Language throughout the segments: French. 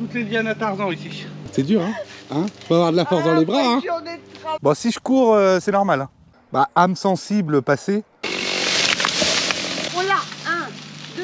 toutes les lianes à Tarzan ici. C'est dur, hein, faut avoir de la force dans les bras, hein. Bon, si je cours, c'est normal. Hein. Bah, âme sensible passée. Voilà, 1, 2.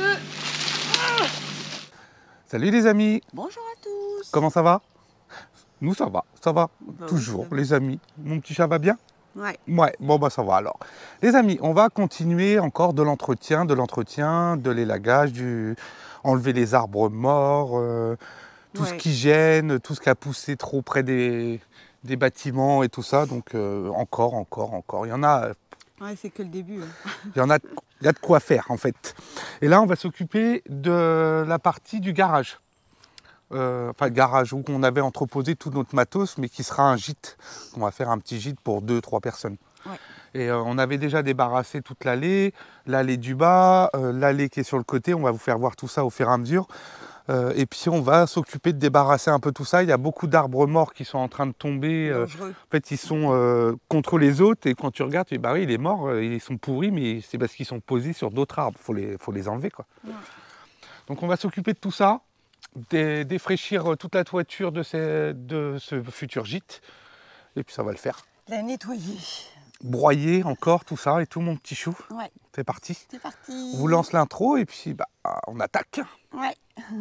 Salut les amis. Bonjour à tous. Comment ça va? Nous, ça va. Toujours, oui, les amis. Mon petit chat va bien? Ouais. Ouais, bon bah ça va alors. Les amis, on va continuer encore de l'entretien, de l'élagage, enlever les arbres morts, tout ce qui gêne, tout ce qui a poussé trop près des bâtiments et tout ça. Donc encore. Il y en a. Ouais, c'est que le début. Hein. Il y a de quoi faire en fait. Et là, on va s'occuper de la partie du garage. Enfin, garage où on avait entreposé tout notre matos, mais qui sera un gîte. On va faire un petit gîte pour 2-3 personnes. Ouais. Et on avait déjà débarrassé toute l'allée du bas, l'allée qui est sur le côté. On va vous faire voir tout ça au fur et à mesure. Et puis on va s'occuper de débarrasser un peu tout ça. Il y a beaucoup d'arbres morts qui sont en train de tomber. En fait, ils sont contre les autres. Et quand tu regardes, tu dis, bah oui, il est mort, ils sont pourris, mais c'est parce qu'ils sont posés sur d'autres arbres. Faut les enlever, quoi. Ouais. Donc on va s'occuper de tout ça. Défraîchir toute la toiture de ce futur gîte. Et puis ça va le faire. La nettoyer. Broyer encore tout ça et tout, mon petit chou. Ouais. C'est parti. C'est parti. On vous lance l'intro et puis bah, on attaque. Ouais.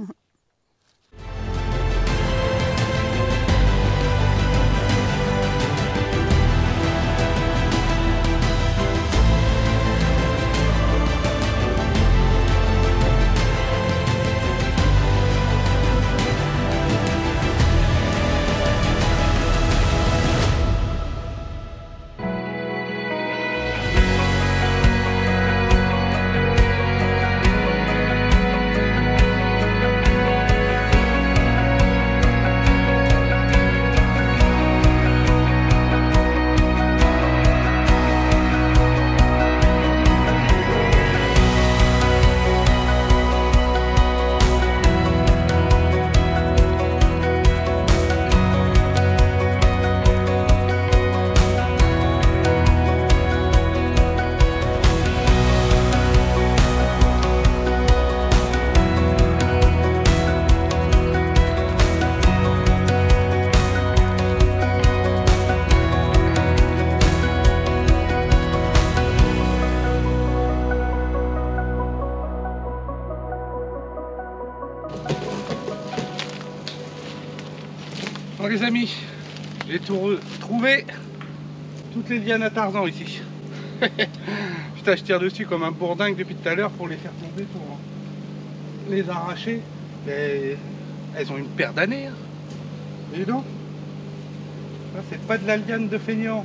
Bon les amis, j'ai trouvé toutes les lianes à Tarzan ici. Putain, je tire dessus comme un bourdingue depuis tout à l'heure pour les faire tomber, pour les arracher. Mais elles ont une paire d'années. Hein. Dis donc. Ça, c'est pas de la liane de feignant.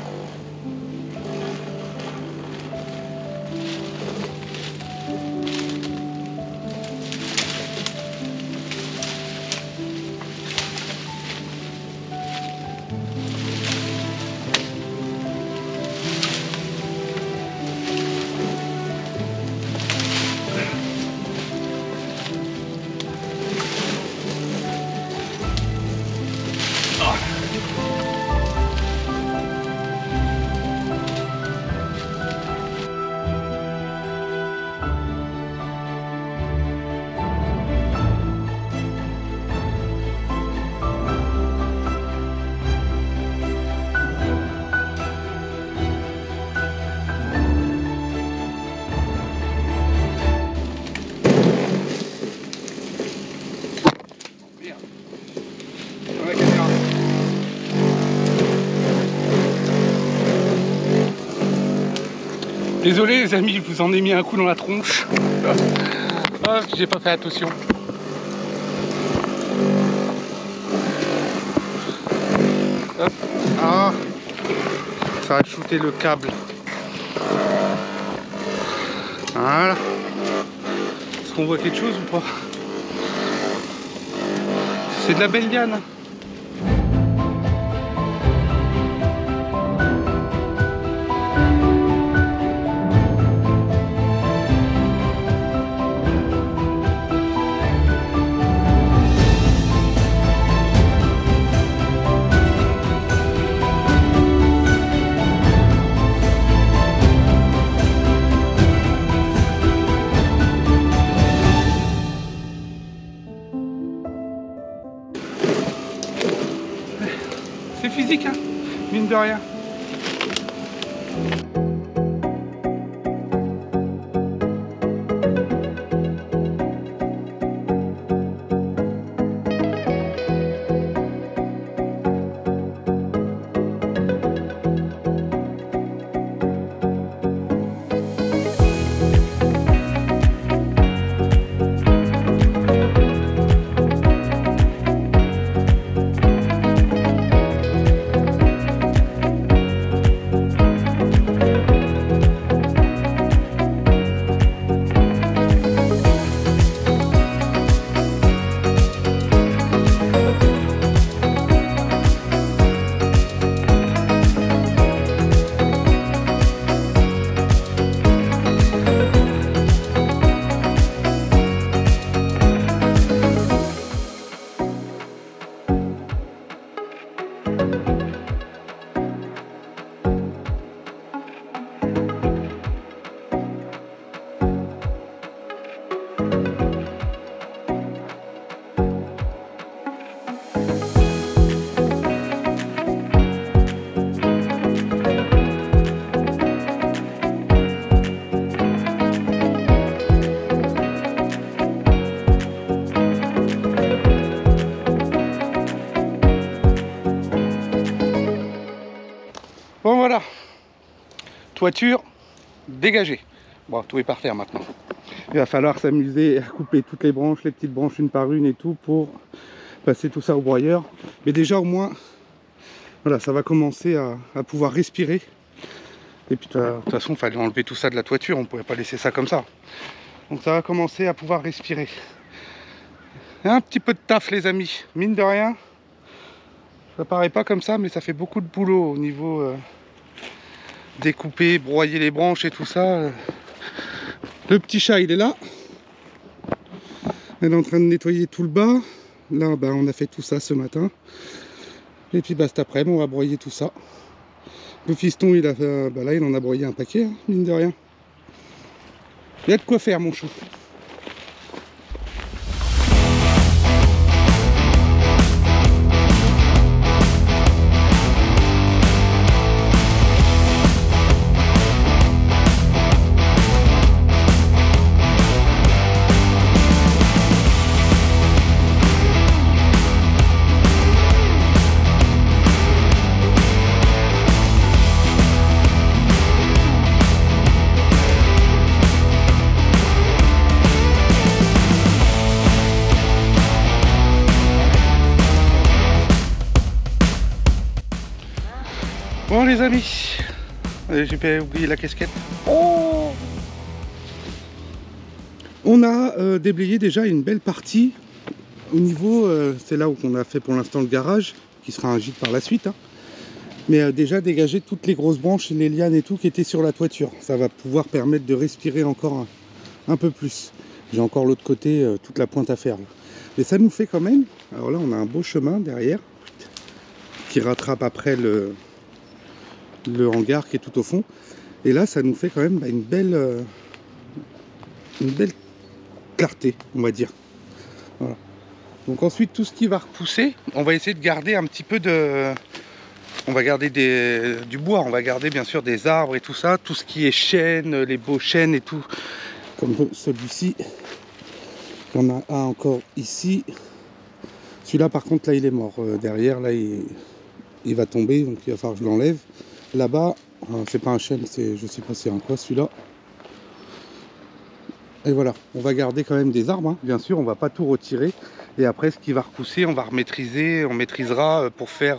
Désolé les amis, je vous en ai mis un coup dans la tronche. Ah, j'ai pas fait attention. Hop. Ah, ça a shooté le câble. Voilà. Est-ce qu'on voit quelque chose ou pas? C'est de la belle liane. C'est physique, hein, mine de rien. Bon voilà, toiture dégagée. Bon, tout est par terre maintenant. Il va falloir s'amuser à couper toutes les branches, les petites branches une par une et tout pour passer tout ça au broyeur. Mais déjà au moins, voilà, ça va commencer à pouvoir respirer. Et puis de toute façon, il fallait enlever tout ça de la toiture, on ne pouvait pas laisser ça comme ça. Donc ça va commencer à pouvoir respirer. Un petit peu de taf les amis, mine de rien. Ça paraît pas comme ça, mais ça fait beaucoup de boulot au niveau découper, broyer les branches et tout ça. Le petit chat, il est là. Elle est en train de nettoyer tout le bas. Là, bah, on a fait tout ça ce matin. Et puis bah, cet après-midi, on va broyer tout ça. Le fiston, il a fait, bah, là, il en a broyé un paquet, hein, mine de rien. Il y a de quoi faire, mon chou. Bon les amis, j'ai pas oublié la casquette. Oh, on a déblayé déjà une belle partie au niveau, c'est là où on a fait pour l'instant le garage, qui sera un gîte par la suite. Hein. Mais déjà dégagé toutes les grosses branches, les lianes et tout qui étaient sur la toiture. Ça va pouvoir permettre de respirer encore un peu plus. J'ai encore l'autre côté, toute la pointe à faire. Là. Mais ça nous fait quand même, alors là on a un beau chemin derrière, qui rattrape après le hangar qui est tout au fond. Et là, ça nous fait quand même bah, une belle clarté, on va dire. Voilà. Donc ensuite, tout ce qui va repousser, on va essayer de garder un petit peu de... On va garder du bois, on va garder bien sûr des arbres et tout ça. Tout ce qui est chêne, les beaux chênes et tout. Comme celui-ci. Il y en a un encore ici. Celui-là, par contre, là, il est mort. Derrière, là, il va tomber, donc il va falloir que je l'enlève. Là-bas, c'est pas un chêne, je sais pas c'est un quoi celui-là. Et voilà, on va garder quand même des arbres, hein. Bien sûr, on va pas tout retirer. Et après, ce qui va repousser, on va remaîtriser, on maîtrisera pour faire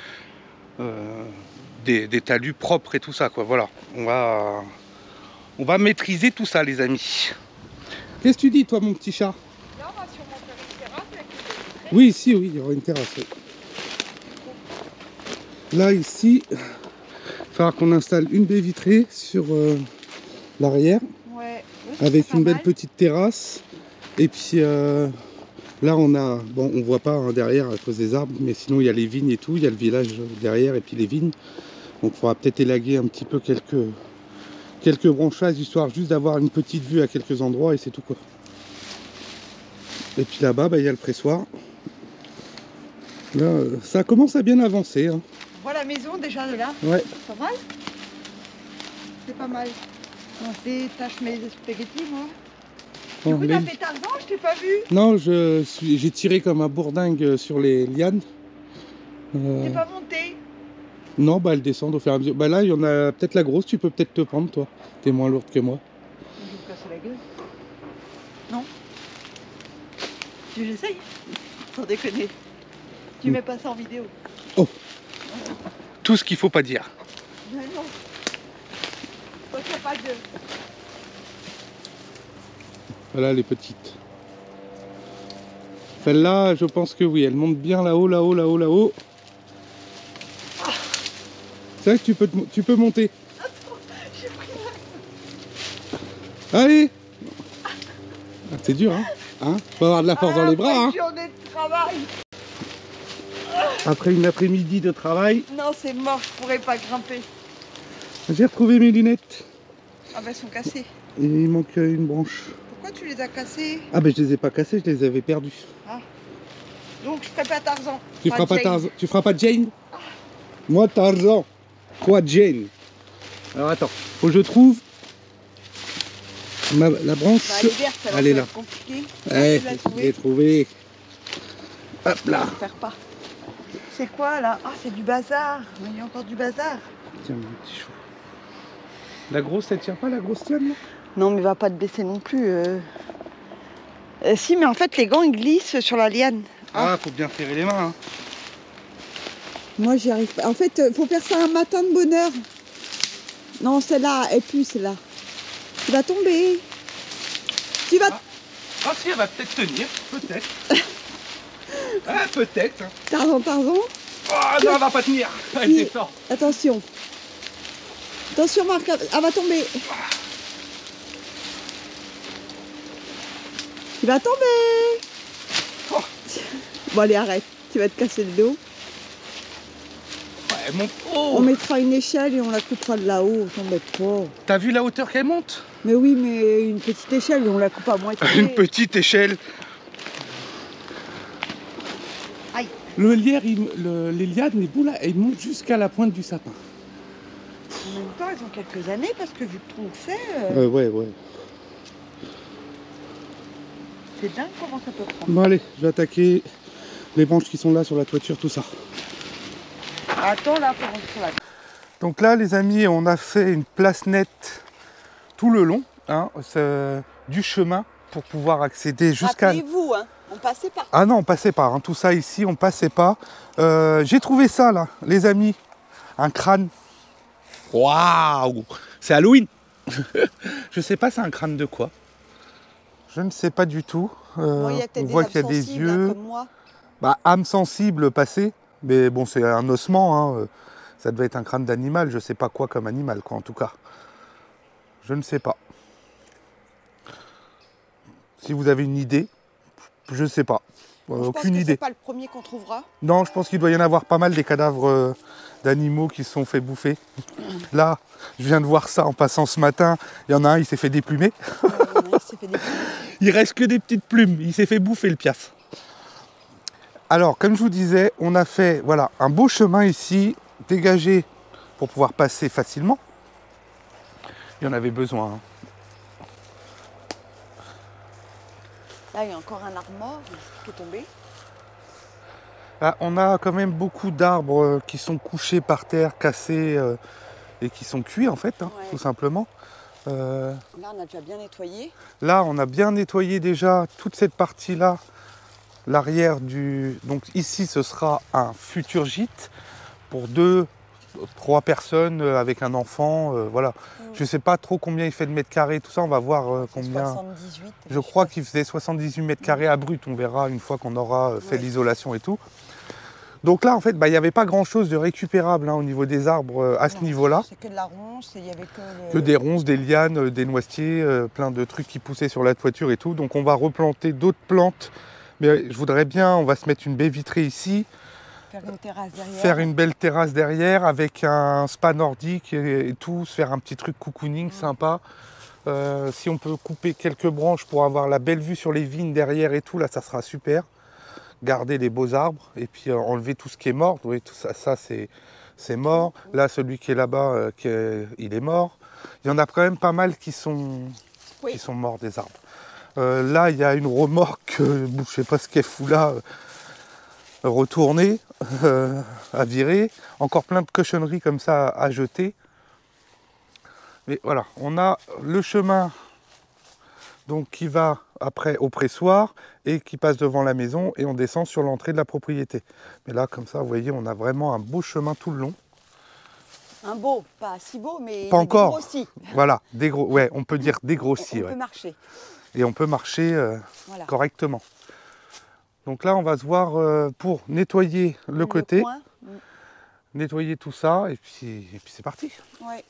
des talus propres et tout ça, quoi. Voilà, on va maîtriser tout ça, les amis. Qu'est-ce que tu dis, toi, mon petit chat? Là, on va sûrement faire une terrasse avec une terrasse. Oui, ici, oui, il y aura une terrasse. Oui. Là, ici, il va falloir qu'on installe une baie vitrée sur l'arrière, Ouais. avec une belle petite terrasse. Et puis là, on a, bon, on voit pas hein, derrière à cause des arbres, mais sinon il y a les vignes et tout, il y a le village derrière et puis les vignes. Donc il faudra peut-être élaguer un petit peu quelques branchages, histoire juste d'avoir une petite vue à quelques endroits et c'est tout quoi. Et puis là-bas, bah, il y a le pressoir. Là, ça commence à bien avancer. Hein. On voit la maison déjà de là. Ouais. Pas mal. C'est pas mal. On détache mes spaghettis, moi. Du Bon, coup, t'as fait Tarzan, je t'ai pas vu. Non, j'ai tiré comme un bourdingue sur les lianes. T'es pas monté. Non, bah elles descendent au fur et à mesure. Bah là, il y en a peut-être la grosse, tu peux peut-être te prendre, toi. T'es moins lourde que moi. Je vais me casser la gueule. Non. J'essaye. Sans déconner. Tu mets pas ça en vidéo. Tout ce qu'il faut pas dire. Mais non. Toi, t'as pas de... Voilà les petites. Celle-là, je pense que oui, elle monte bien là-haut, là-haut, là-haut, là-haut. C'est vrai que tu peux monter. Attends, j'ai pris Allez. Ah, c'est dur, hein, faut avoir de la force dans les bras, hein. Une journée de travail. Après une après-midi de travail, Non, c'est mort, je pourrais pas grimper. j'ai retrouvé mes lunettes. Ah bah, elles sont cassées. Et il manque une branche. Pourquoi tu les as cassées? Ah ben je les ai pas cassées, je les avais perdues. Donc, je ferai pas Tarzan. Tu feras pas Jane. Tarzan, tu feras pas Jane? Moi Tarzan, toi Jane. Alors attends, faut que je trouve la branche. Bah, elle est verte, alors Elle est ça va là. être compliqué. Eh, Tu l'as je trouvé? l'ai trouvé. Hop là. Je perds pas. C'est quoi là? Ah, c'est du bazar. Il y a encore du bazar. Tiens mon petit chou. La grosse, elle tient pas, la grosse tienne là? Non, mais va pas te baisser non plus. Si, mais en fait, les gants ils glissent sur la liane. Ah, faut bien serrer les mains. Hein. Moi, j'y arrive pas. En fait, faut faire ça un matin de bonne heure. Non, celle-là, elle pue, celle-là. Tu vas tomber. Tu vas. Ah si, elle va peut-être tenir, peut-être. Ah, peut-être. Hein. Tarzan, Tarzan. Oh non, elle va pas tenir. Elle Si. descend. Attention. Attention, Marc, elle va tomber. Tu vas tomber. Oh. Bon, allez, arrête. Tu vas te casser le dos. Ouais, elle monte On haut. mettra une échelle et on la coupera de là-haut. T'embête pas. T'as vu la hauteur qu'elle monte? Mais oui, mais une petite échelle et on la coupe à moitié. Une petite échelle. Aïe. Le lierre, les lianes, les boules, là, elles montent jusqu'à la pointe du sapin. En même temps, ils ont quelques années parce que vu le tronc que c'est, Ouais. c'est dingue comment ça peut prendre. Bon allez, je vais attaquer les branches qui sont là sur la toiture, tout ça. Attends là, pour rentrer là. Donc là, les amis, on a fait une place nette tout le long hein, du chemin pour pouvoir accéder jusqu'à... Rappelez-vous, hein, on passait par. Ah non, on passait pas. Hein. Tout ça ici, on passait pas. J'ai trouvé ça là, les amis. Un crâne. Waouh! C'est Halloween. Je sais pas, c'est un crâne de quoi. Je ne sais pas du tout. Bon, il y a On peut-être voit des qu'il y a âmes des sensibles, yeux. hein, comme moi. Bah, âme sensible passée. Mais bon, c'est un ossement. Hein. Ça devait être un crâne d'animal. Je sais pas quoi comme animal, quoi, en tout cas. Je ne sais pas. Si vous avez une idée, je ne sais pas. Je pense Aucune que idée. c'est pas le premier qu'on trouvera. Non, je pense qu'il doit y en avoir pas mal des cadavres d'animaux qui se sont fait bouffer. Là, je viens de voir ça en passant ce matin. Il y en a un, il s'est fait déplumer. Il s'est fait des... Il reste que des petites plumes. Il s'est fait bouffer le piaf. Alors, comme je vous disais, on a fait voilà, un beau chemin ici, dégagé pour pouvoir passer facilement. Il y en avait besoin. Hein. Là, il y a encore un arbre mort qui est tombé. Là, on a quand même beaucoup d'arbres qui sont couchés par terre, cassés et qui sont cuits en fait, hein, Ouais. tout simplement. Là, on a déjà bien nettoyé. Là, on a bien nettoyé déjà toute cette partie-là, l'arrière du... Donc ici, ce sera un futur gîte pour 2-3 personnes avec un enfant, voilà. Je ne sais pas trop combien il fait de mètres carrés, tout ça, on va voir combien... 78. Je crois qu'il faisait 78 mètres carrés à brut, on verra une fois qu'on aura fait Ouais. l'isolation et tout. Donc là, en fait, il n'y avait pas grand-chose de récupérable hein, au niveau des arbres à ce Non, niveau-là. C'est que de la ronce, il y avait que... Que des ronces, des lianes, des noisetiers, plein de trucs qui poussaient sur la toiture et tout. Donc on va replanter d'autres plantes. Mais je voudrais bien, on va se mettre une baie vitrée ici, Faire une terrasse derrière. faire une belle terrasse derrière avec un spa nordique et tout, se faire un petit truc cocooning sympa. Si on peut couper quelques branches pour avoir la belle vue sur les vignes derrière et tout, là ça sera super. garder les beaux arbres et puis enlever tout ce qui est mort. Vous voyez, tout ça, c'est mort. Là, celui qui est là-bas, il est mort. Il y en a quand même pas mal qui sont morts des arbres. Là, il y a une remorque, je ne sais pas ce qu'elle fout là, retournée, à virer. Encore plein de cochonneries comme ça à jeter. Mais voilà, on a le chemin donc, qui va après au pressoir et qui passe devant la maison et on descend sur l'entrée de la propriété. Mais là, comme ça, vous voyez, on a vraiment un beau chemin tout le long. Un beau, pas si beau, mais pas encore. Dégrossi. Voilà, ouais, on peut dire dégrossi. On peut marcher. Et on peut marcher Voilà. correctement. Donc là, on va se voir pour nettoyer le côté, coin. nettoyer tout ça et puis c'est parti. Ouais.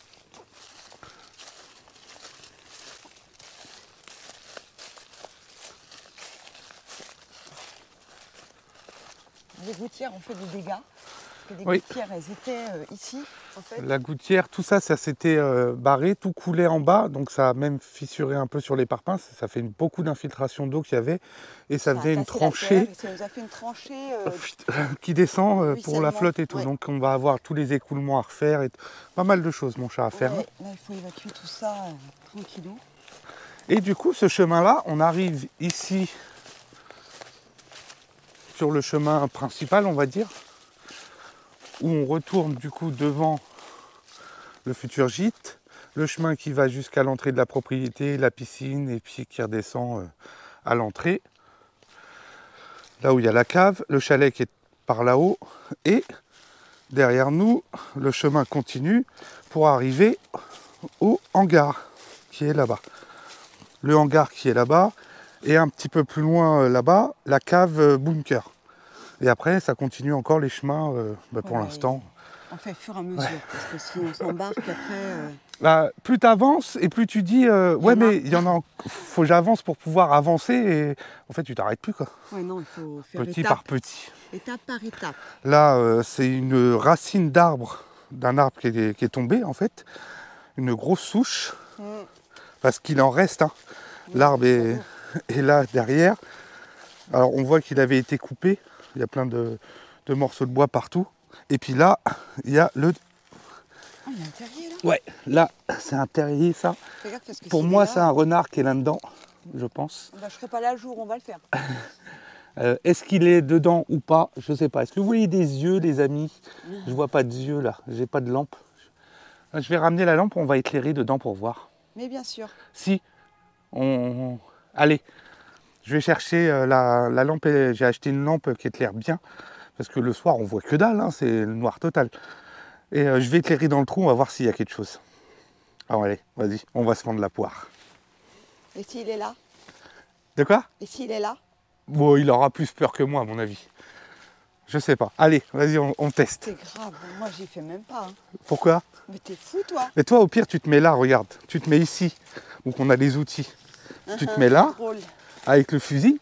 Les gouttières ont fait des dégâts. Parce que les gouttières, elles étaient ici, en fait. La gouttière, tout ça, ça s'était barré, tout coulait en bas, donc ça a même fissuré un peu sur les parpaings. Ça fait beaucoup d'infiltration d'eau qu'il y avait, et ça faisait une tranchée. Ça nous a fait une tranchée qui descend pour la flotte et tout. Ouais. Donc on va avoir tous les écoulements à refaire, et pas mal de choses, mon chat, à faire. Ouais, là, il faut évacuer tout ça tranquillou. Et du coup, ce chemin-là, on arrive ici sur le chemin principal, on va dire, où on retourne du coup devant le futur gîte, le chemin qui va jusqu'à l'entrée de la propriété, la piscine, et puis qui redescend à l'entrée, là où il y a la cave, le chalet qui est par là-haut, et derrière nous, le chemin continue pour arriver au hangar qui est là-bas. Le hangar qui est là-bas, et un petit peu plus loin là-bas, la cave bunker. Et après, ça continue encore les chemins pour l'instant. On fait fur et à mesure, parce que si on s'embarque après... plus tu avances et plus tu dis ouais, mais il y en a, faut que j'avance pour pouvoir avancer, et en fait, tu t'arrêtes plus, quoi. Ouais, non, il faut faire petit par petit. Étape par étape. Là, c'est une racine d'arbre, d'un arbre qui est tombé, en fait. Une grosse souche, parce qu'il en reste. Hein. L'arbre est là derrière. Alors, on voit qu'il avait été coupé. Il y a plein de morceaux de bois partout. Et puis là, il y a le... Ah, il y a un terrier là ? Ouais, là, c'est un terrier, ça. Pour moi, c'est un renard qui est là-dedans, je pense. Bah, je ne serai pas là le jour, on va le faire. Est-ce qu'il est dedans ou pas? Je ne sais pas. Est-ce que vous voyez des yeux, les amis? Je ne vois pas de yeux, là. J'ai pas de lampe. Je vais ramener la lampe, on va éclairer dedans pour voir. Mais bien sûr. Si. Allez. Je vais chercher la lampe. J'ai acheté une lampe qui éclaire bien. Parce que le soir, on voit que dalle. Hein, c'est le noir total. Et je vais éclairer dans le trou. On va voir s'il y a quelque chose. Alors allez, vas-y. On va se prendre la poire. Et s'il est là? De quoi? Et s'il est là? Bon, il aura plus peur que moi, à mon avis. Je sais pas. Allez, vas-y, on teste. C'est grave. Moi, j'y fais même pas. Hein. Pourquoi? Mais t'es fou, toi. Mais toi, au pire, tu te mets là, regarde. Tu te mets ici, où on a les outils. Tu te mets là, avec le fusil,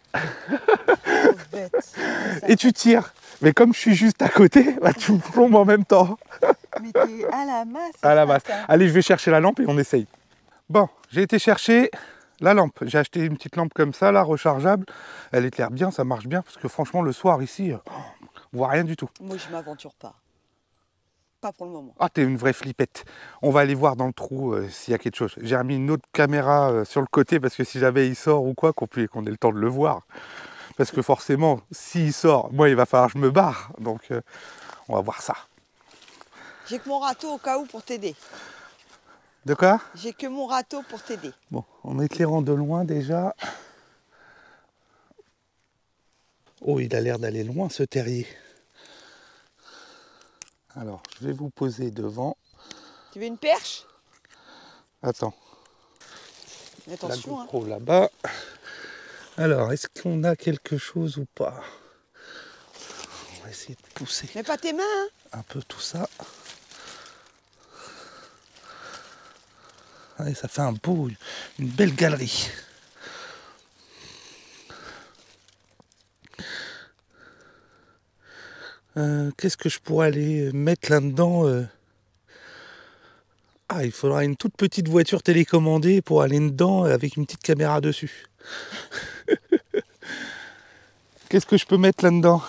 bête. et tu tires. Mais comme je suis juste à côté, bah, tu me plombes en même temps. Mais t'es à la masse. À la masse. Allez, je vais chercher la lampe et on essaye. Bon, j'ai été chercher la lampe. J'ai acheté une petite lampe comme ça, là, rechargeable. Elle éclaire bien, ça marche bien, parce que franchement, le soir, ici, on voit rien du tout. Moi, je m'aventure pas. Pas pour le moment. Ah, t'es une vraie flippette. On va aller voir dans le trou s'il y a quelque chose. J'ai remis une autre caméra sur le côté parce que si jamais il sort ou quoi, qu'on ait le temps de le voir. Parce que forcément, s'il sort, moi, il va falloir que je me barre. Donc, on va voir ça. J'ai que mon râteau au cas où pour t'aider. De quoi? J'ai que mon râteau pour t'aider. Bon, en éclairant de loin déjà. Oh, il a l'air d'aller loin, ce terrier. Alors, je vais vous poser devant. Tu veux une perche? Attends. Mais attention, la GoPro là-bas. Alors, est-ce qu'on a quelque chose ou pas? On va essayer de pousser. Mais pas tes mains, hein. Un peu tout ça. Allez, ça fait une belle galerie. Qu'est-ce que je pourrais aller mettre là-dedans? Ah, il faudra une toute petite voiture télécommandée pour aller dedans avec une petite caméra dessus. Qu'est-ce que je peux mettre là-dedans,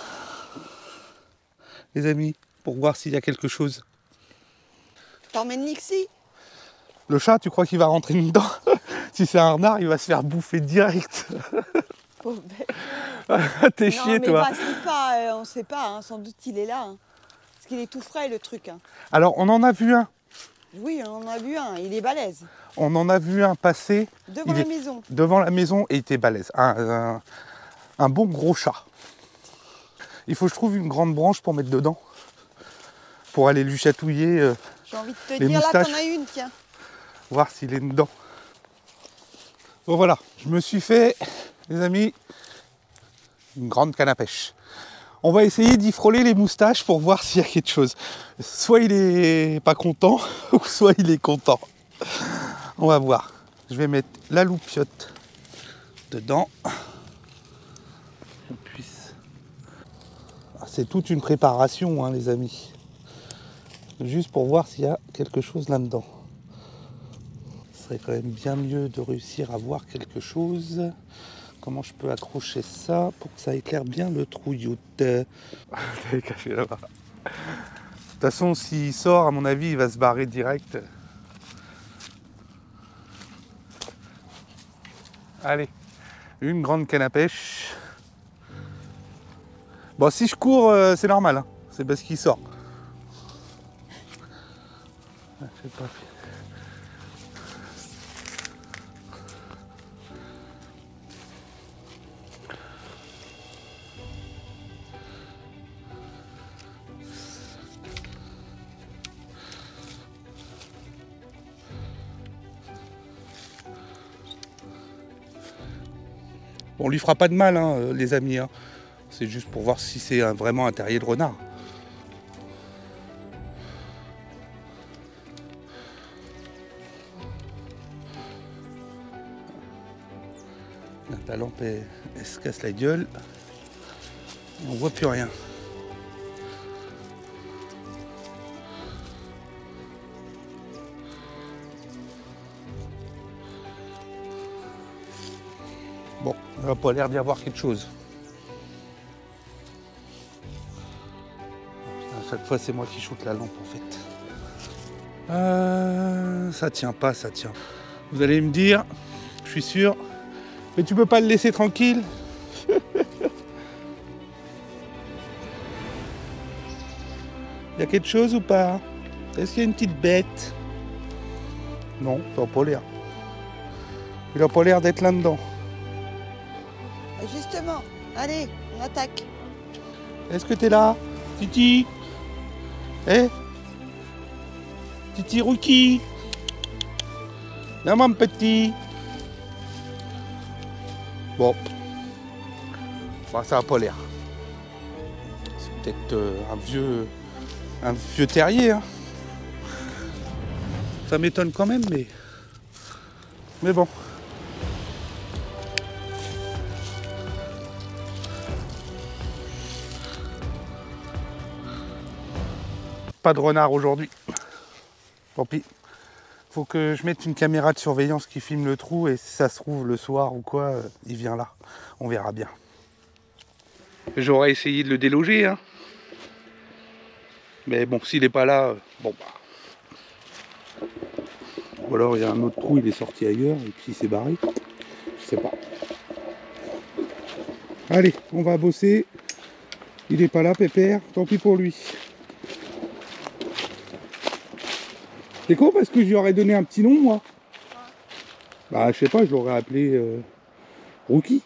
les amis, pour voir s'il y a quelque chose? T'emmènes Nixie? Le chat, tu crois qu'il va rentrer dedans? Si c'est un renard, il va se faire bouffer direct. Pauvre bête. T'es Non, chier, mais toi. vas-y pas, on sait pas, hein, sans doute il est là. Hein. Parce qu'il est tout frais le truc. Hein. Alors, on en a vu un. Oui, on en a vu un, il est balèze. On en a vu un passer Devant Il la est- maison. devant la maison et il était balèze. Un bon gros chat. Il faut que je trouve une grande branche pour mettre dedans. Pour aller lui chatouiller, J'ai envie de te les dire, là moustaches. t'en as une, tiens. voir s'il est dedans. Bon voilà, je me suis fait, les amis, une grande canne à pêche. On va essayer d'y frôler les moustaches pour voir s'il y a quelque chose. Soit il est pas content, ou soit il est content. On va voir. Je vais mettre la loupiote dedans. On puisse. C'est toute une préparation, hein, les amis. Juste pour voir s'il y a quelque chose là-dedans. Ce serait quand même bien mieux de réussir à voir quelque chose. Comment je peux accrocher ça pour que ça éclaire bien le trouilloute? T'avais caché là-bas. De toute façon, s'il sort, à mon avis, il va se barrer direct. Allez, une grande canne à pêche. Bon, si je cours, c'est normal, hein. C'est parce qu'il sort. Je sais pas. On lui fera pas de mal, hein, les amis. Hein. C'est juste pour voir si c'est vraiment un terrier de renard. La lampe, elle se casse la gueule. On voit plus rien. Bon, il n'a pas l'air d'y avoir quelque chose. À chaque fois, c'est moi qui shoote la lampe en fait. Ça tient pas, ça tient. Vous allez me dire, je suis sûr, mais tu peux pas le laisser tranquille? Il y a quelque chose ou pas? Est-ce qu'il y a une petite bête? Non, ça n'a pas l'air. Il n'a pas l'air d'être là-dedans. Justement, allez, on attaque. Est-ce que t'es là, Titi? Eh? Titi Rookie? Viens mon petit. Bon. Bah, ça n'a pas l'air. C'est peut-être un vieux terrier. Hein. Ça m'étonne quand même, mais bon. Pas de renard aujourd'hui. Tant pis. Faut que je mette une caméra de surveillance qui filme le trou et si ça se trouve le soir ou quoi, il vient là. On verra bien. J'aurais essayé de le déloger, hein. Mais bon, s'il n'est pas là, bon bah. Ou alors il y a un autre trou, il est sorti ailleurs et puis il s'est barré. Je sais pas. Allez, on va bosser. Il n'est pas là, Pépère. Tant pis pour lui. C'est con parce que je lui aurais donné un petit nom, moi. Bah, je sais pas, je l'aurais appelé Rookie.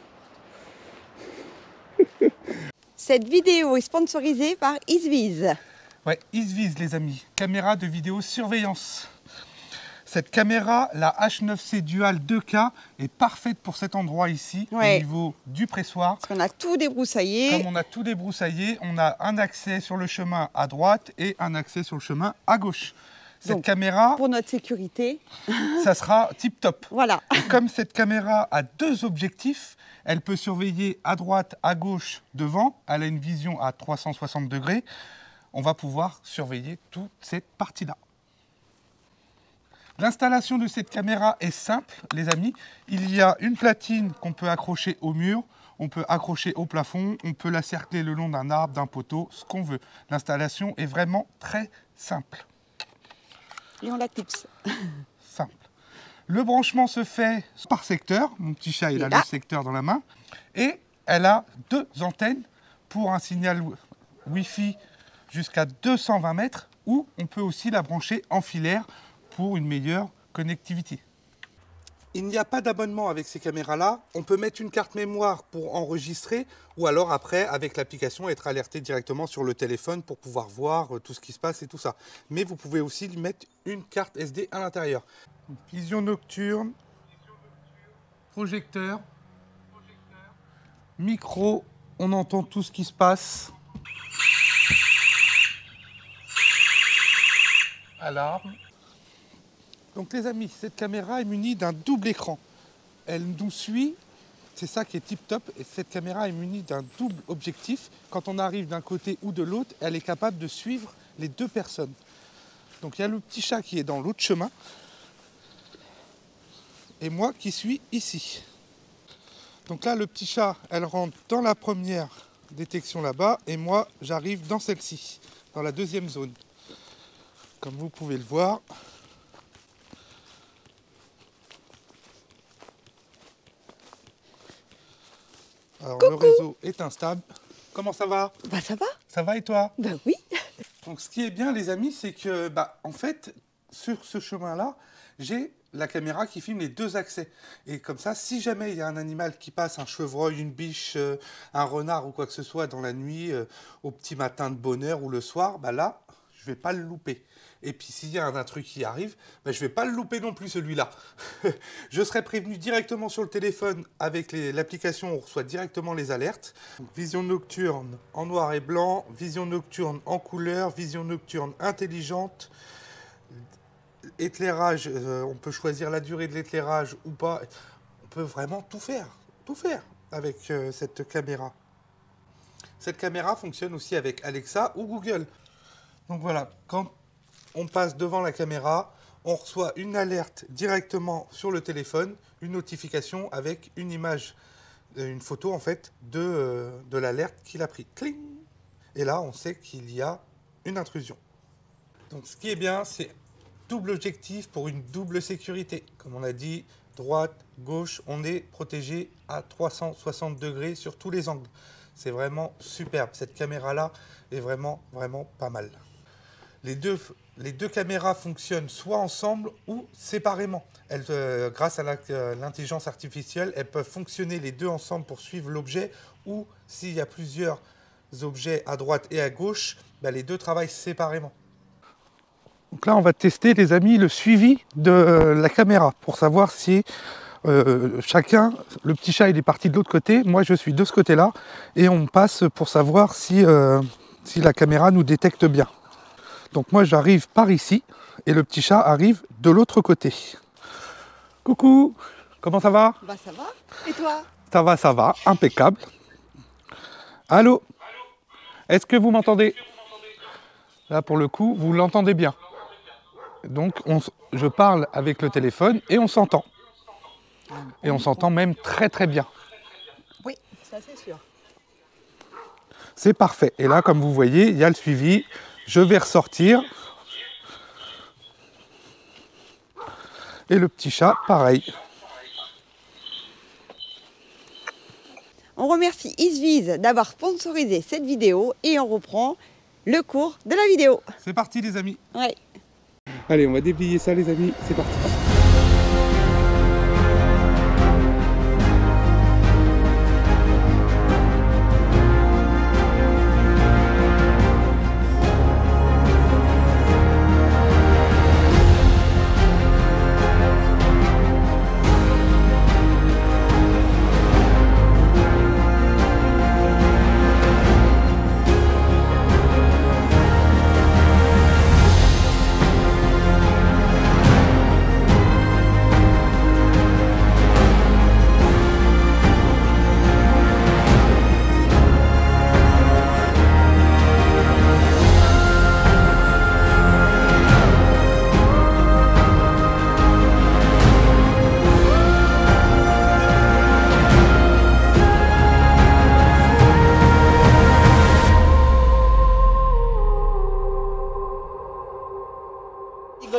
Cette vidéo est sponsorisée par Isviz. Ouais, Isviz, les amis. Caméra de vidéosurveillance. Cette caméra, la H9C Dual 2K, est parfaite pour cet endroit ici, Ouais. au niveau du pressoir. Parce qu'on a tout débroussaillé. Comme on a tout débroussaillé, on a un accès sur le chemin à droite et un accès sur le chemin à gauche. Cette Donc, caméra, Pour notre sécurité. ça sera tip top. Voilà. Et comme cette caméra a deux objectifs, elle peut surveiller à droite, à gauche, devant. Elle a une vision à 360 degrés. On va pouvoir surveiller toute cette partie-là. L'installation de cette caméra est simple, les amis. Il y a une platine qu'on peut accrocher au mur. On peut accrocher au plafond, on peut la cercler le long d'un arbre, d'un poteau, ce qu'on veut. L'installation est vraiment très simple. Et on la clipse. Simple. Le branchement se fait par secteur. Mon petit chat, il a le secteur dans la main. Et elle a 2 antennes pour un signal Wi-Fi jusqu'à 220 mètres, ou on peut aussi la brancher en filaire pour une meilleure connectivité. Il n'y a pas d'abonnement avec ces caméras-là. On peut mettre une carte mémoire pour enregistrer, ou alors après, avec l'application, être alerté directement sur le téléphone pour pouvoir voir tout ce qui se passe et tout ça. Mais vous pouvez aussi lui mettre une carte SD à l'intérieur. Vision nocturne, projecteur, micro, on entend tout ce qui se passe. Alarme. Donc les amis, cette caméra est munie d'un double écran. Elle nous suit, c'est ça qui est tip top. Et cette caméra est munie d'un double objectif. Quand on arrive d'un côté ou de l'autre, elle est capable de suivre les 2 personnes. Donc il y a le petit chat qui est dans l'autre chemin. Et moi qui suis ici. Donc là, le petit chat, elle rentre dans la première détection là-bas. Et moi, j'arrive dans celle-ci, dans la deuxième zone. Comme vous pouvez le voir. Alors, le réseau est instable. Comment ça va? Bah ça va. Ça va et toi? Bah oui. Donc ce qui est bien les amis, c'est que en fait, sur ce chemin-là, j'ai la caméra qui filme les 2 accès. Et comme ça, si jamais il y a un animal qui passe, un chevreuil, une biche, un renard ou quoi que ce soit dans la nuit, au petit matin de bonne heure ou le soir, là, je ne vais pas le louper. Et puis s'il y a un intrus qui arrive, je ne vais pas le louper non plus celui-là. Je serai prévenu directement sur le téléphone avec l'application, on reçoit directement les alertes. Donc, vision nocturne en noir et blanc, vision nocturne en couleur, vision nocturne intelligente, éclairage, on peut choisir la durée de l'éclairage ou pas. On peut vraiment tout faire avec cette caméra. Cette caméra fonctionne aussi avec Alexa ou Google. Donc voilà, quand on passe devant la caméra, on reçoit une alerte directement sur le téléphone, une notification avec une image, une photo en fait de l'alerte qu'il a pris. Cling. Et là, on sait qu'il y a une intrusion. Donc ce qui est bien, c'est double objectif pour une double sécurité. Comme on a dit, droite, gauche, on est protégé à 360 degrés sur tous les angles. C'est vraiment superbe. Cette caméra-là est vraiment, vraiment pas mal. Les deux caméras fonctionnent soit ensemble ou séparément. Grâce à l'intelligence artificielle, elles peuvent fonctionner les 2 ensemble pour suivre l'objet, ou s'il y a plusieurs objets à droite et à gauche, les 2 travaillent séparément. Donc là, on va tester, les amis, le suivi de la caméra pour savoir si chacun, le petit chat il est parti de l'autre côté, moi je suis de ce côté-là, et on passe pour savoir si la caméra nous détecte bien. Donc moi j'arrive par ici et le petit chat arrive de l'autre côté. Coucou, comment ça va? Bah ça va. Et toi? Ça va, impeccable. Allô? Est-ce que vous m'entendez? Là pour le coup, vous l'entendez bien. Donc je parle avec le téléphone et on s'entend. Et on s'entend même très très bien. Oui, ça c'est sûr. C'est parfait. Et là, comme vous voyez, il y a le suivi. Je vais ressortir. Et le petit chat, pareil. On remercie Isviz d'avoir sponsorisé cette vidéo et on reprend le cours de la vidéo. C'est parti les amis. Ouais. Allez, on va déplier ça les amis, c'est parti.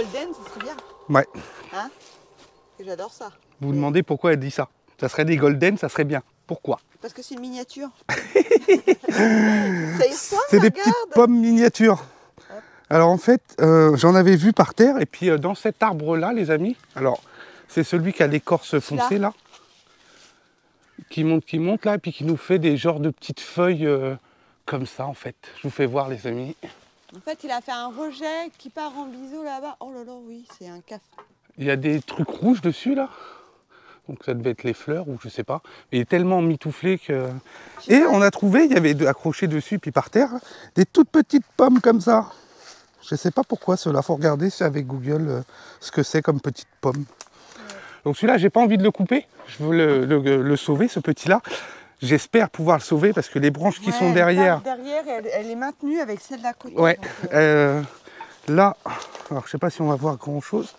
golden, ça serait bien. Ouais. Hein? Et j'adore ça. Vous vous demandez pourquoi elle dit ça. Ça serait des golden, ça serait bien. Pourquoi? Parce que c'est une miniature. Ça y ressemble, C'est des regarde. petites pommes miniatures. Alors en fait, j'en avais vu par terre, et puis dans cet arbre-là, les amis, alors c'est celui qui a l'écorce foncée là, qui monte là, et puis qui nous fait des genres de petites feuilles comme ça en fait. Je vous fais voir les amis. En fait, il a fait un rejet qui part en biseau là-bas. Oh là là, oui, c'est un café. Il y a des trucs rouges dessus là. Donc ça devait être les fleurs ou je sais pas. Mais il est tellement mitouflé que... Et on a trouvé, il y avait accroché dessus puis par terre, des toutes petites pommes comme ça. Je sais pas pourquoi cela, faut regarder avec Google ce que c'est comme petite pomme. Donc celui-là, j'ai pas envie de le couper. Je veux le sauver, ce petit-là. J'espère pouvoir le sauver parce que les branches qui sont derrière... Derrière, elle est maintenue avec celle d'à côté. Ouais. Donc, Là, alors je sais pas si on va voir grand-chose.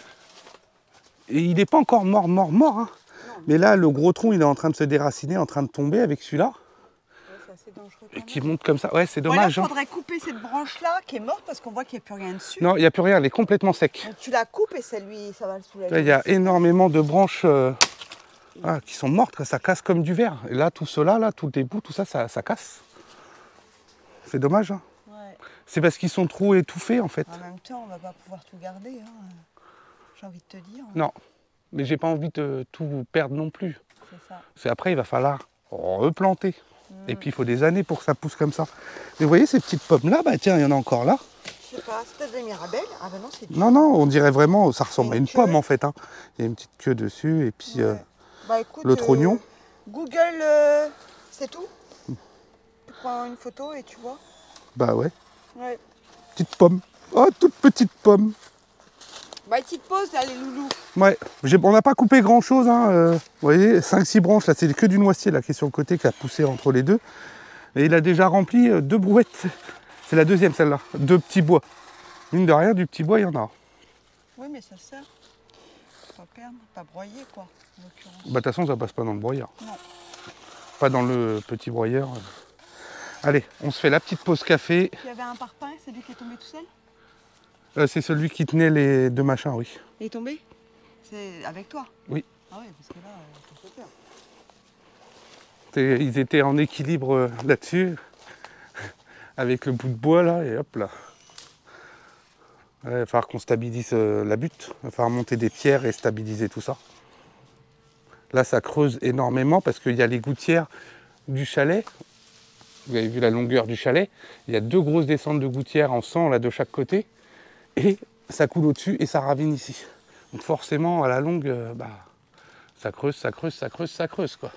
Et il n'est pas encore mort, hein. Mais là, le gros tronc, il est en train de se déraciner, en train de tomber avec celui-là. ouais, c'est assez dangereux quand Et même. qui monte comme ça. Ouais, c'est Bon, là, dommage. il Hein. faudrait couper cette branche-là qui est morte parce qu'on voit qu'il n'y a plus rien dessus. Non, il n'y a plus rien, elle est complètement sec. Donc tu la coupes et ça va le soulager. Là, il y a énormément de branches qui sont mortes, ça casse comme du verre. Et là, tout cela, là, tout les bouts, tout ça, ça casse. C'est dommage. Hein. Ouais. C'est parce qu'ils sont trop étouffés, en fait. En même temps, on va pas pouvoir tout garder. Hein. J'ai envie de te dire. Non, mais j'ai pas envie de tout perdre non plus. C'est ça. C'est après, il va falloir replanter. Et puis, il faut des années pour que ça pousse comme ça. Mais vous voyez, ces petites pommes-là, bah tiens, il y en a encore là. Je sais pas, c'est peut-être des mirabelles. Ah ben non, c'est du... Non, on dirait vraiment, ça ressemble à Une une pomme queue. en fait. Hein. Il y a une petite queue dessus et puis Ouais. Bah, écoute, l'autre oignon. Google, c'est tout. Tu prends une photo et tu vois. Bah ouais, Ouais. petite pomme. Oh, toute petite pomme. Bah, petite pause là, les loulous. Ouais, on n'a pas coupé grand chose. Hein. Vous voyez, 5-6 branches là, c'est que du noisetier là qui est sur le côté qui a poussé entre les deux. Et il a déjà rempli 2 brouettes. C'est la deuxième celle-là, 2 petits bois. Mine de rien, du petit bois, il y en a. Oui, mais ça sert. Faut pas perdre, pas broyer quoi, en l'occurrence. Bah de toute façon, ça passe pas dans le broyeur. Non. Pas dans le petit broyeur. Allez, on se fait la petite pause café. Il y avait un parpaing, c'est lui qui est tombé tout seul. C'est celui qui tenait les 2 machins, oui. Il est tombé? C'est avec toi? Oui. Ah oui, parce que là, t'as fait peur. Ils étaient en équilibre là-dessus, avec le bout de bois là, et hop là. Ouais, il va falloir qu'on stabilise la butte, il va falloir monter des pierres et stabiliser tout ça. Là, ça creuse énormément parce qu'il y a les gouttières du chalet. Vous avez vu la longueur du chalet. Il y a 2 grosses descentes de gouttières en sang là de chaque côté. Et ça coule au-dessus et ça ravine ici. Donc forcément, à la longue, ça creuse quoi.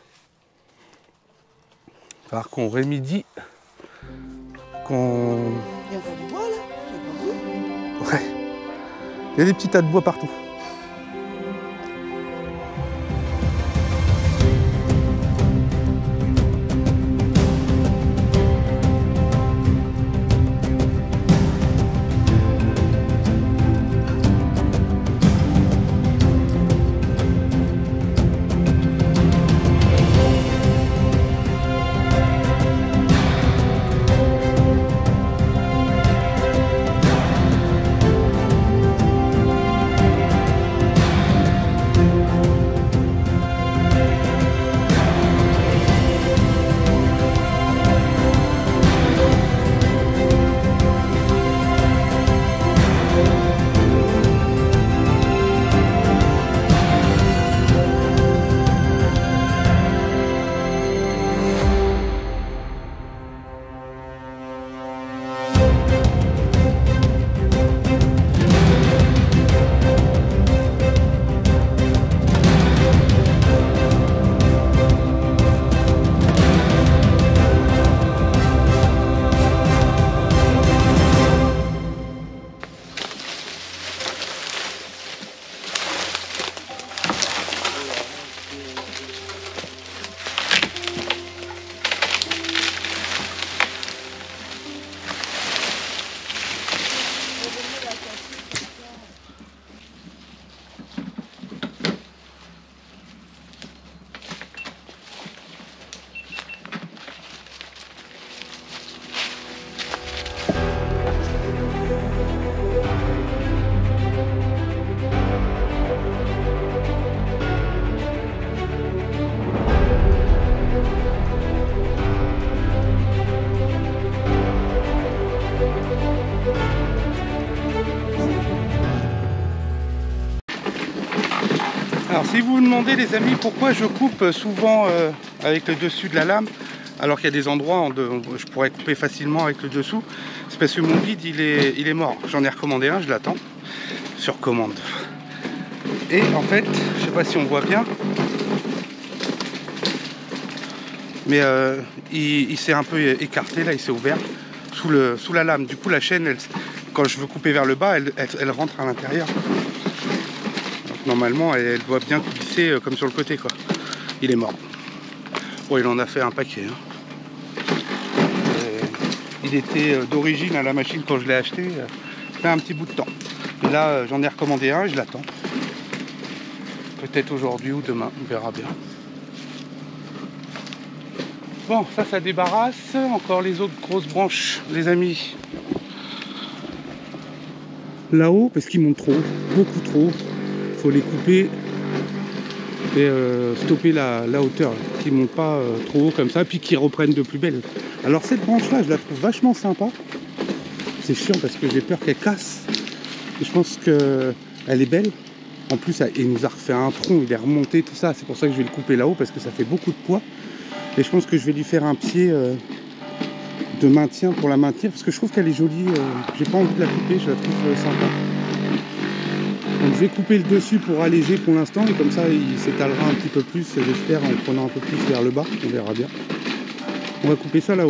Il va falloir qu'on remédie, qu'on... Il y a pas du bois là? J'ai pas vu. Ouais. Il y a des petits tas de bois partout. Alors si vous vous demandez les amis pourquoi je coupe souvent avec le dessus de la lame, alors qu'il y a des endroits où je pourrais couper facilement avec le dessous, c'est parce que mon guide il est mort. J'en ai recommandé un, je l'attends, sur commande. Et en fait, je sais pas si on voit bien, mais il s'est un peu écarté, là il s'est ouvert sous la lame. Du coup la chaîne, quand je veux couper vers le bas, elle rentre à l'intérieur. Normalement, elle doit bien glisser comme sur le côté, quoi. Il est mort. Bon, il en a fait un paquet. Hein. Il était d'origine à la machine quand je l'ai acheté. Fait un petit bout de temps. Et là, j'en ai recommandé un et je l'attends. Peut-être aujourd'hui ou demain, on verra bien. Bon, ça débarrasse. Encore les autres grosses branches, les amis. Là-haut, parce qu'ils montent trop, beaucoup trop. Faut les couper et stopper la hauteur, qu'ils ne montent pas trop haut comme ça, puis qu'ils reprennent de plus belle. Alors cette branche là je la trouve vachement sympa. C'est chiant parce que j'ai peur qu'elle casse, et je pense qu'elle est belle. En plus il nous a refait un tronc, il est remonté, tout ça. C'est pour ça que je vais le couper là-haut, parce que ça fait beaucoup de poids, et je pense que je vais lui faire un pied de maintien pour la maintenir, parce que je trouve qu'elle est jolie. J'ai pas envie de la couper, je la trouve sympa. Donc je vais couper le dessus pour alléger pour l'instant, et comme ça il s'étalera un petit peu plus, j'espère, en prenant un peu plus vers le bas, on verra bien. On va couper ça là-haut.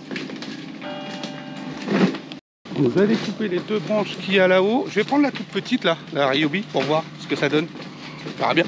Donc je vais aller couper les deux branches qu'il y a là-haut. Je vais prendre la toute petite là, la Ryobi, pour voir ce que ça donne. On verra bien.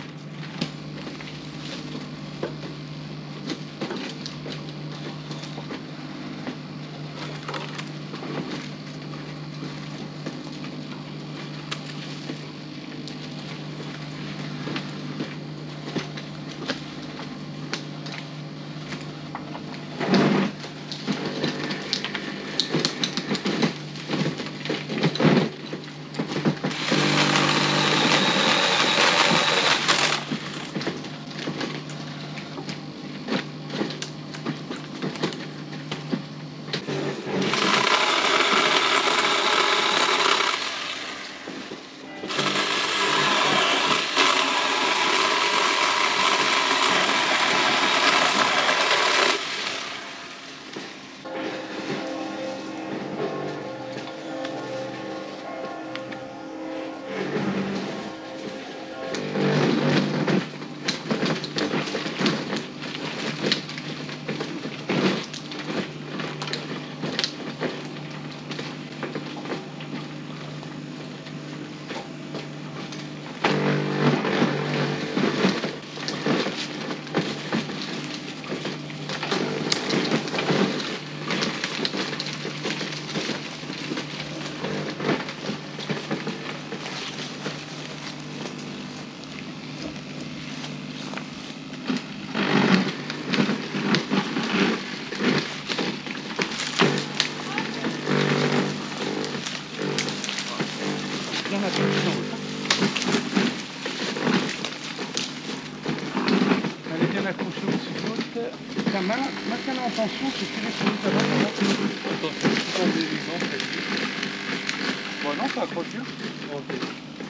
Elle est bien accrochée au-dessus de l'autre. Ta main, maintiens-la en tension, c'est que tu laisses ça va. Attention, tout en délivrant. Bon non, ça accroche bien. Ok.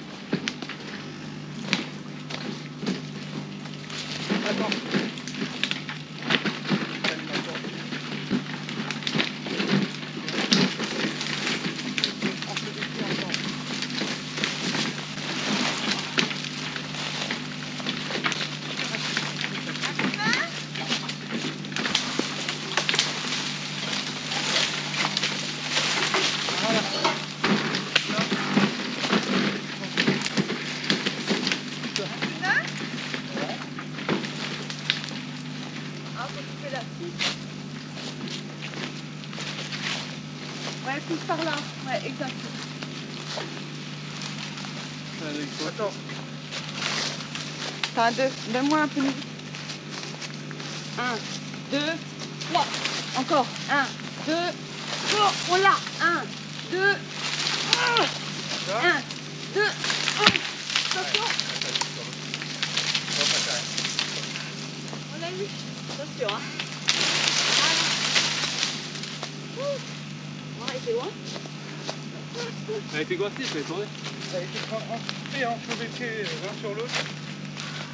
Attends. Ouais, pousse par là. Ouais, exact. Attends. T'as un 2. Donne-moi un peu. 1, 2, 3. Encore. 1, 2, 3. On l'a. 1, 2, 1, 2, 1. Attention. On l'a eu. Attention, hein. On a été loin. Elle a été coincée, ça a tourné. Ça a été enchevêtré l'un sur l'autre.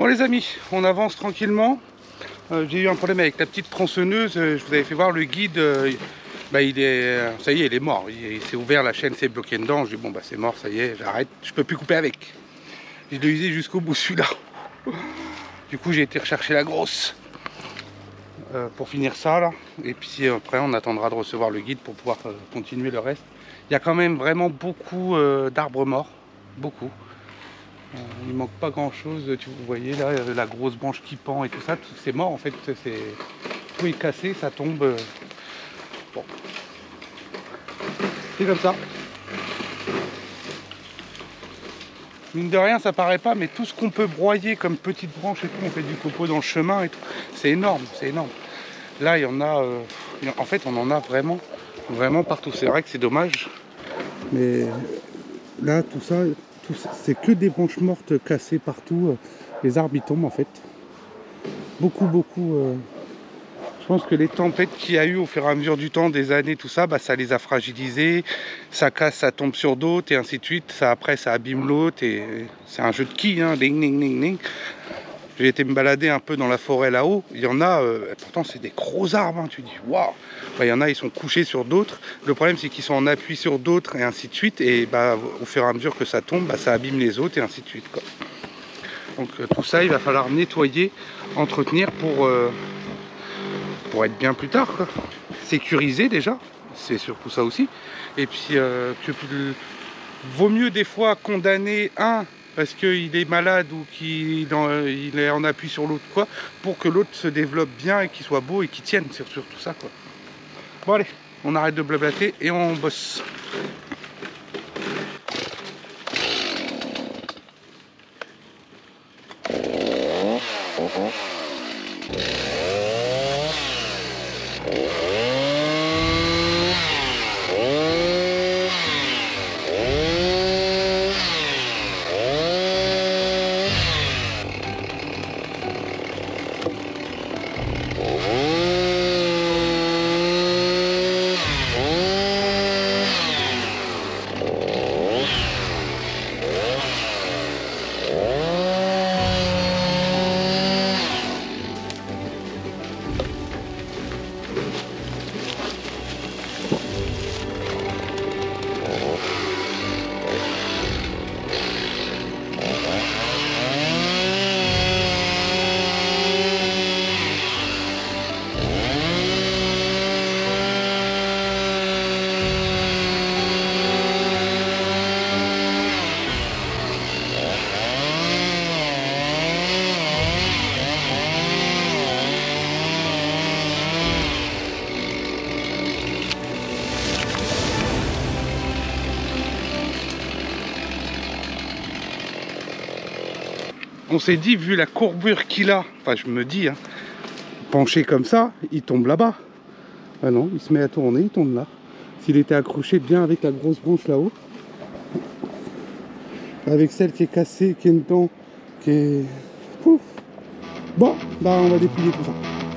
Bon les amis, on avance tranquillement. J'ai eu un problème avec la petite tronçonneuse. Je vous avais fait voir le guide. Bah, il est, ça y est, il est mort. Il s'est ouvert, la chaîne s'est bloquée dedans. Je dis bon bah c'est mort, ça y est, j'arrête. Je peux plus couper avec. Je l'ai usé jusqu'au bout celui-là. Du coup j'ai été rechercher la grosse pour finir ça là. Et puis après on attendra de recevoir le guide pour pouvoir continuer le reste. Il y a quand même vraiment beaucoup d'arbres morts, beaucoup. Il manque pas grand chose, vous voyez là, la grosse branche qui pend et tout ça, c'est mort en fait, tout est cassé, ça tombe. Bon. C'est comme ça. Mine de rien ça paraît pas, mais tout ce qu'on peut broyer comme petites branches et tout, on fait du copeau dans le chemin et tout, c'est énorme, c'est énorme. Là il y en a, en fait on en a vraiment, vraiment partout, c'est vrai que c'est dommage. Mais là tout ça, c'est que des branches mortes cassées partout. Les arbres ils tombent en fait. Beaucoup. Je pense que les tempêtes qu'il y a eu au fur et à mesure du temps, des années, tout ça, bah, ça les a fragilisés. Ça casse, ça tombe sur d'autres et ainsi de suite. Ça, après ça abîme l'autre et c'est un jeu de qui, hein. Ding, ding, ding, ding. J'ai été me balader un peu dans la forêt là-haut. Il y en a, pourtant c'est des gros arbres, hein. Tu dis waouh. Bah, il y en a, ils sont couchés sur d'autres. Le problème c'est qu'ils sont en appui sur d'autres et ainsi de suite. Et bah, au fur et à mesure que ça tombe, bah, ça abîme les autres et ainsi de suite, quoi. Donc tout ça, il va falloir nettoyer, entretenir pour être bien plus tard, quoi. Sécuriser déjà, c'est surtout ça aussi. Et puis vaut mieux des fois condamner un parce qu'il est malade ou qu'il est en appui sur l'autre, quoi, pour que l'autre se développe bien et qu'il soit beau et qu'il tienne, c'est surtout ça, quoi. Bon allez, on arrête de blablater et on bosse. On s'est dit, vu la courbure qu'il a, enfin je me dis, hein, penché comme ça, il tombe là-bas. Ah non, il se met à tourner, il tombe là. S'il était accroché bien avec la grosse branche là-haut, avec celle qui est cassée, qui est dedans, qui est... Pouf. Bon, bah on va dépouiller tout ça.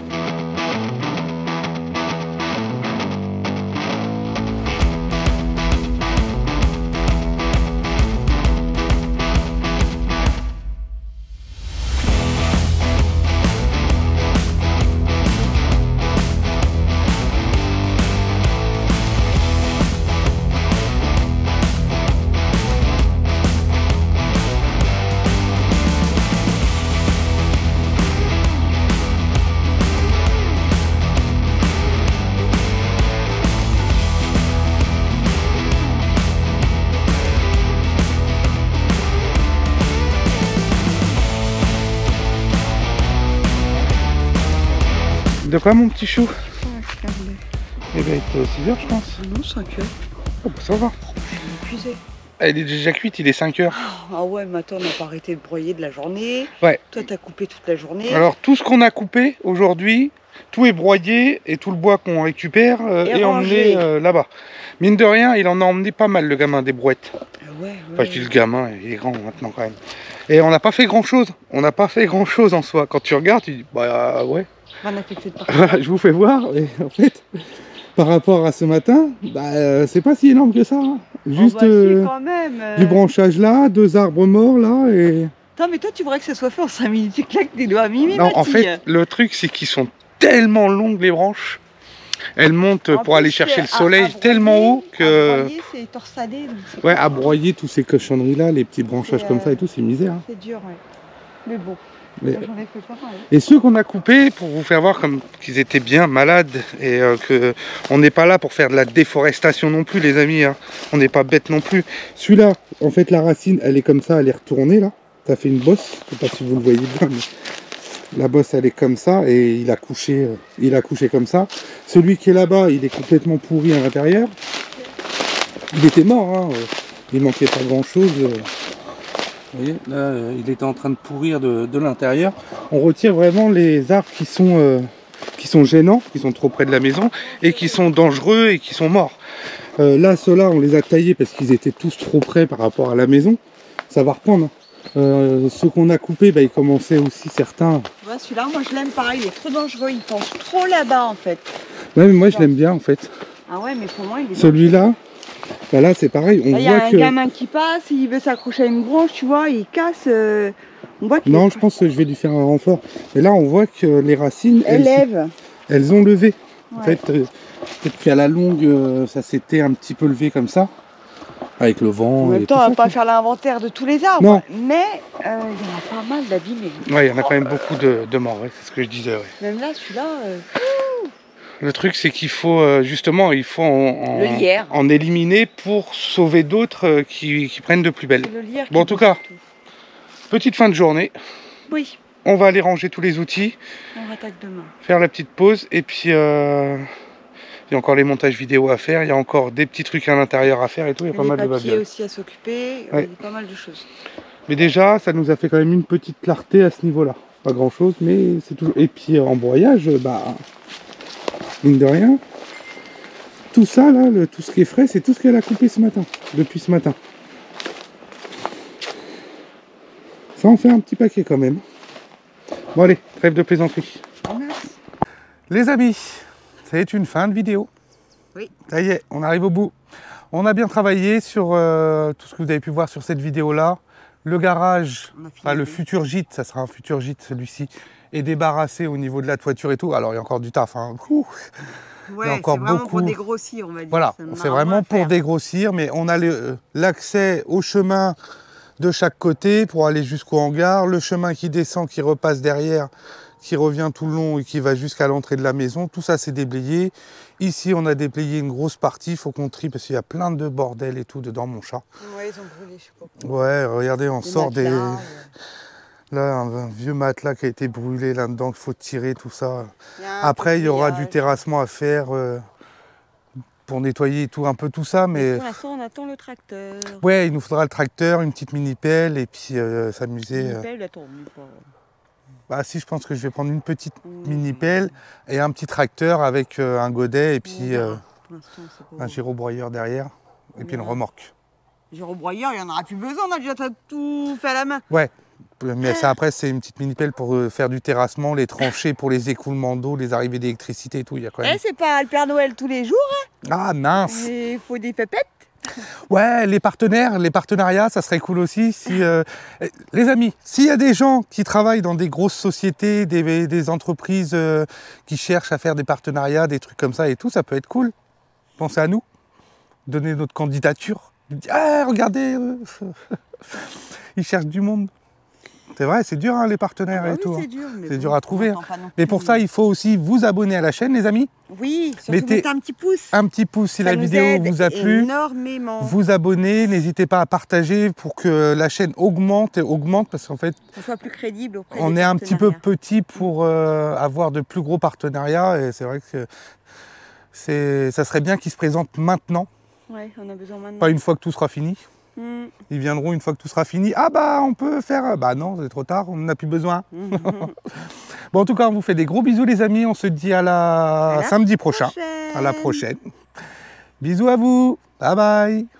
De quoi mon petit chou? Eh ben il est 6 h je pense. Non, 5 h. Oh bah ça va. Je suis épuisée. Elle est déjà cuite, il est 5 h. Ah ouais, mais attends, on n'a pas arrêté de broyer de la journée. Ouais. Toi, t'as coupé toute la journée. Alors tout ce qu'on a coupé aujourd'hui, tout est broyé et tout le bois qu'on récupère est emmené là-bas. Mine de rien, il en a emmené pas mal le gamin des brouettes. Ouais. Enfin je dis le gamin, il est grand maintenant quand même. Et on n'a pas fait grand chose. On n'a pas fait grand chose en soi. Quand tu regardes, tu dis bah ouais. On a fait de Je vous fais voir, et en fait, par rapport à ce matin, bah, c'est pas si énorme que ça. Hein. Juste si, quand même, du branchage là, 2 arbres morts là, et Attends, mais toi, tu voudrais que ça soit fait en 5 minutes. Tu claques des doigts. Mimi, Non, en Mathilde. fait, le truc, c'est qu'ils sont tellement longues, les branches. Elles montent En pour plus, aller chercher le à soleil broyer, tellement haut à que... broyer, c'est torsadé. Donc c'est Ouais, pas- à broyer tous ces cochonneries-là, les petits branchages C'est, comme ça et tout, c'est misère. Hein. C'est dur, ouais. Mais bon, Mais- j'en ai fait pas mal. Et ceux qu'on a coupés, pour vous faire voir comme qu'ils étaient bien malades et que on n'est pas là pour faire de la déforestation non plus, les amis. Hein. On n'est pas bêtes non plus. Celui-là, en fait, la racine, elle est comme ça, elle est retournée là. Ça fait une bosse. Je sais pas si vous le voyez bien, mais la bosse, elle est comme ça et il a couché comme ça. Celui qui est là-bas, il est complètement pourri à l'intérieur. Il était mort, hein. Il manquait pas grand-chose. Vous voyez, là, il était en train de pourrir de l'intérieur. On retire vraiment les arbres qui sont gênants, qui sont trop près de la maison et qui sont dangereux et qui sont morts. Là, ceux-là, on les a taillés parce qu'ils étaient tous trop près par rapport à la maison. Ça va reprendre. Ceux qu'on a coupés, bah, ils commençaient aussi certains. Tu vois, celui-là, moi, je l'aime pareil. Il est trop dangereux. Il pense trop là-bas, en fait. Ouais, mais moi je l'aime bien en fait. Ah ouais, mais pour moi, il est Celui-là, bah là c'est pareil. On là, il y a voit un que. gamin qui passe, il veut s'accrocher à une branche, tu vois, il casse. On voit qu'il Non, est- je pense que je vais lui faire un renfort. Et là, on voit que les racines, élève. elles ont levé. En Ouais. fait, peut-être qu'à la longue, ça s'était un petit peu levé comme ça, avec le vent. En même et temps, tout on ça, va pas quoi. faire l'inventaire de tous les arbres. Non. Mais il y en a pas mal d'abîmés. Ouais, il y en a quand même beaucoup de morts, ouais, c'est ce que je disais. Ouais. Même là, celui-là, Le truc, c'est qu'il faut justement, il faut Le lierre. en éliminer pour sauver d'autres qui prennent de plus belle. c'est le lierre. Bon, en qui tout cas. bouge tout. Petite fin de journée. Oui, On va aller ranger tous les outils, on attaque demain. faire la petite pause et puis il y a encore les montages vidéo à faire, il y a encore des petits trucs à l'intérieur à faire et tout, il y a pas Les mal de papiers babioles. aussi à s'occuper, Ouais. il y a pas mal de choses. Mais déjà, ça nous a fait quand même une petite clarté à ce niveau-là. Pas grand-chose, mais c'est toujours. Et puis en broyage, bah, mine de rien, tout ça là, tout ce qui est frais, c'est tout ce qu'elle a coupé ce matin, depuis ce matin. Ça en fait un petit paquet quand même. Bon allez, trêve de plaisanterie. Merci. Les amis, c'est une fin de vidéo. Oui. Ça y est, on arrive au bout. On a bien travaillé sur tout ce que vous avez pu voir sur cette vidéo-là. Le garage, On a fini. enfin le futur gîte, ça sera un futur gîte celui-ci, est débarrassé au niveau de la toiture et tout. Alors il y a encore du taf. Hein. Ouh. Ouais, il y a encore c'est vraiment beaucoup. pour dégrossir, on va dire. Voilà, Ça n'en a c'est rien vraiment à pour faire. dégrossir, mais on a l'accès au chemin de chaque côté pour aller jusqu'au hangar, le chemin qui descend, qui repasse derrière, qui revient tout le long et qui va jusqu'à l'entrée de la maison. Tout ça, c'est déblayé. Ici, on a déblayé une grosse partie. Il faut qu'on trie parce qu'il y a plein de bordel et tout dedans, mon chat. Ouais, ils ont brûlé, je sais pas quoi. Ouais, regardez, on sort des... matelas, Là, un vieux matelas qui a été brûlé là-dedans, qu'il faut tirer, tout ça. il y a un Après, il y aura du grillage. terrassement à faire pour nettoyer tout, un peu tout ça, mais... Pour l'instant, on attend le tracteur. Ouais, il nous faudra le tracteur, une petite mini-pelle et puis s'amuser. Il pèle, attends, mais pas- Bah si, je pense que je vais prendre une petite Mmh. mini-pelle et un petit tracteur avec un godet et On puis verra. Pour l'instant, c'est pas- un gyro-broyeur derrière et puis une verra. remorque. Gyrobroyeur, il n'y en aura plus besoin, on a déjà tout fait à la main. Ouais, mais ça après c'est une petite mini-pelle pour faire du terrassement, les tranchées pour les écoulements d'eau, les arrivées d'électricité et tout. Il y a quand même... C'est pas le Père Noël tous les jours, Ah mince. il faut des pépettes. Ouais, les partenaires, les partenariats, ça serait cool aussi. Si, les amis, s'il y a des gens qui travaillent dans des grosses sociétés, des entreprises qui cherchent à faire des partenariats, des trucs comme ça et tout, ça peut être cool. Pensez à nous, donnez notre candidature. Ah, regardez, ils cherchent du monde. C'est vrai, c'est dur hein, les partenaires et tout. Hein. C'est dur, mais C'est bon, dur à trouver, on attend pas non Mais plus. pour ça, il faut aussi vous abonner à la chaîne, les amis. Oui, surtout mettez mettez un petit pouce. Un petit pouce si Ça la nous vidéo aide vous a plu. énormément. Vous abonner, n'hésitez pas à partager pour que la chaîne augmente et augmente parce qu'en fait Qu'on soit plus crédible auprès on des est un petit peu partenariats. petit pour avoir de plus gros partenariats et c'est vrai que ça serait bien qu'ils se présentent maintenant, Ouais, on a besoin maintenant. pas une fois que tout sera fini. Mm. Ils viendront une fois que tout sera fini. Ah bah on peut faire... Bah non, c'est trop tard, on n'en a plus besoin. Bon en tout cas on vous fait des gros bisous les amis, on se dit à À la samedi prochain. À la prochaine. Bisous à vous. Bye bye.